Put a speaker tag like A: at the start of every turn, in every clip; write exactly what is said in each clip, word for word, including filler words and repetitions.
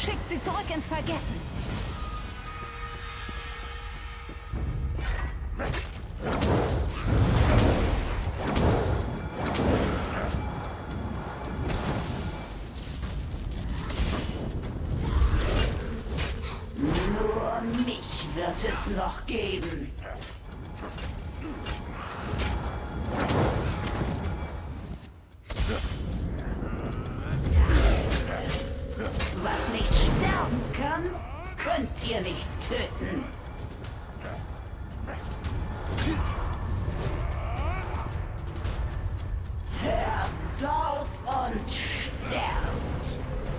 A: Schickt sie zurück ins Vergessen.
B: Nur mich wird es noch geben. Was nicht sterben kann, könnt ihr nicht töten. Verdaut und sterbt.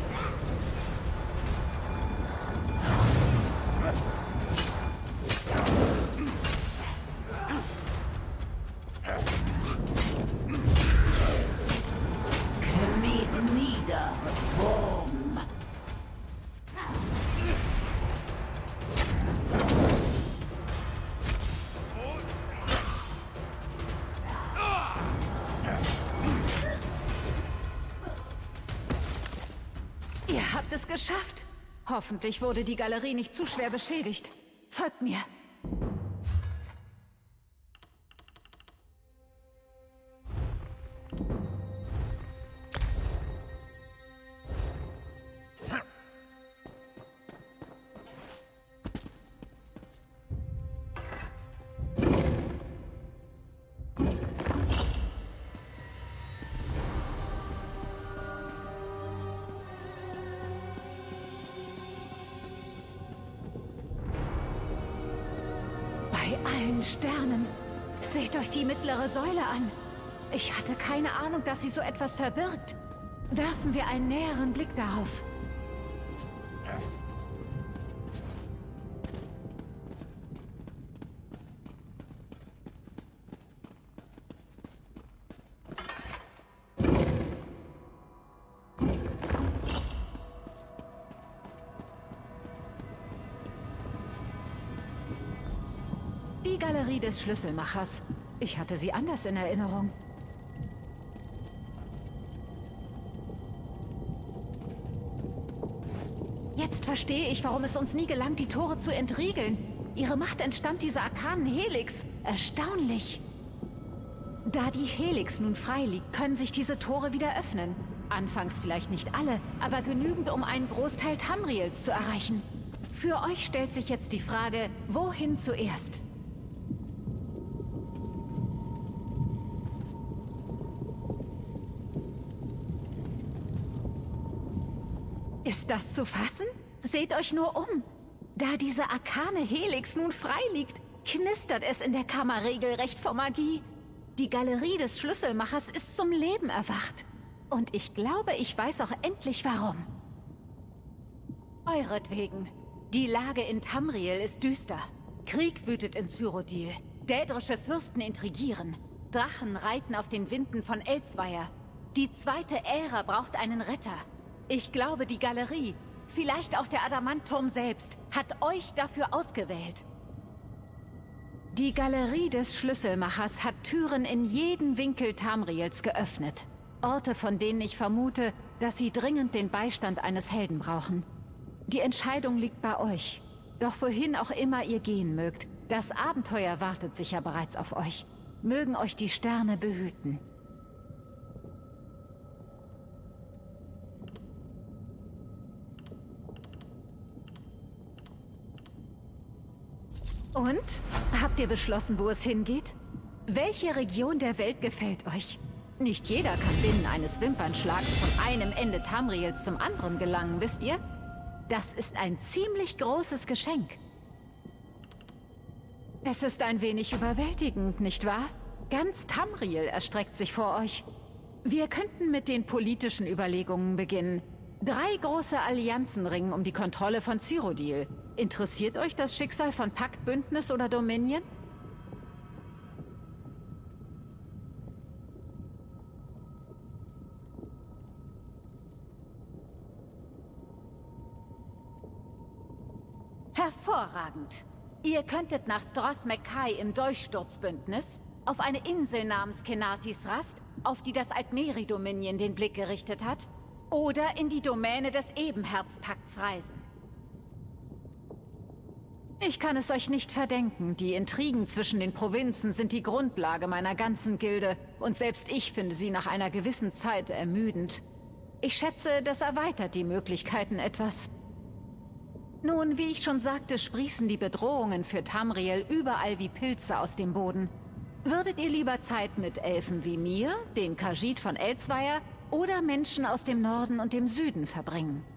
B: Kniet nieder, Wurm.
A: Ihr habt es geschafft. Hoffentlich wurde die Galerie nicht zu schwer beschädigt. Folgt mir. Bei allen Sternen. Seht euch die mittlere Säule an. Ich hatte keine Ahnung, dass sie so etwas verbirgt. Werfen wir einen näheren Blick darauf. Die Galerie des Schlüsselmachers. Ich hatte sie anders in Erinnerung. Jetzt verstehe ich, warum es uns nie gelang, die Tore zu entriegeln. Ihre Macht entstammt dieser arkanen Helix. Erstaunlich. Da die Helix nun frei liegt, können sich diese Tore wieder öffnen. Anfangs vielleicht nicht alle, aber genügend, um einen Großteil Tamriels zu erreichen. Für euch stellt sich jetzt die Frage, wohin zuerst? Ist das zu fassen? Seht euch nur um. Da diese arkane Helix nun frei liegt, knistert es in der Kammer regelrecht vor Magie. Die Galerie des Schlüsselmachers ist zum Leben erwacht. Und ich glaube, ich weiß auch endlich warum. Euretwegen. Die Lage in Tamriel ist düster. Krieg wütet in Cyrodiil. Dädrische Fürsten intrigieren. Drachen reiten auf den Winden von Elsweier. Die zweite Ära braucht einen Retter. Ich glaube, die Galerie, vielleicht auch der Adamantturm selbst, hat euch dafür ausgewählt. Die Galerie des Schlüsselmachers hat Türen in jeden Winkel Tamriels geöffnet. Orte, von denen ich vermute, dass sie dringend den Beistand eines Helden brauchen. Die Entscheidung liegt bei euch. Doch wohin auch immer ihr gehen mögt, das Abenteuer wartet sicher bereits auf euch. Mögen euch die Sterne behüten. Und? Habt ihr beschlossen, wo es hingeht? Welche Region der Welt gefällt euch? Nicht jeder kann binnen eines Wimpernschlags von einem Ende Tamriels zum anderen gelangen, wisst ihr? Das ist ein ziemlich großes Geschenk. Es ist ein wenig überwältigend, nicht wahr? Ganz Tamriel erstreckt sich vor euch. Wir könnten mit den politischen Überlegungen beginnen. Drei große Allianzen ringen um die Kontrolle von Cyrodiil. Interessiert euch das Schicksal von Pakt, Bündnis oder Dominion? Hervorragend. Ihr könntet nach Stros Mackay im Durchsturzbündnis auf eine Insel namens Kenatis Rast, auf die das Altmeri-Dominion den Blick gerichtet hat. oder in die Domäne des Ebenherzpakts reisen. Ich kann es euch nicht verdenken. Die Intrigen zwischen den Provinzen sind die Grundlage meiner ganzen Gilde und selbst ich finde sie nach einer gewissen Zeit ermüdend. Ich schätze, das erweitert die Möglichkeiten etwas. Nun, wie ich schon sagte, sprießen die Bedrohungen für Tamriel überall wie Pilze aus dem Boden. Würdet ihr lieber Zeit mit Elfen wie mir, den Khajiit von Elsweier oder Menschen aus dem Norden und dem Süden verbringen?